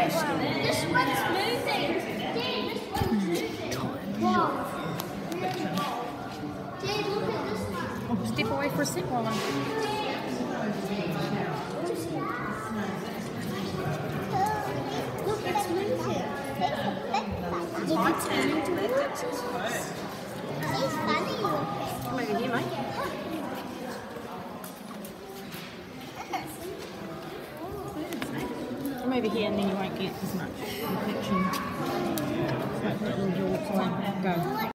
This one's moving. This one's moving. Wow. Dad, look at this one. Oh, step away for a sec, Rowan. Look, it's moving. Look, it's moving. He's funny looking. Come over here, mate. Come over here and then you won't get as much reflection. So it's like little jaws. Go.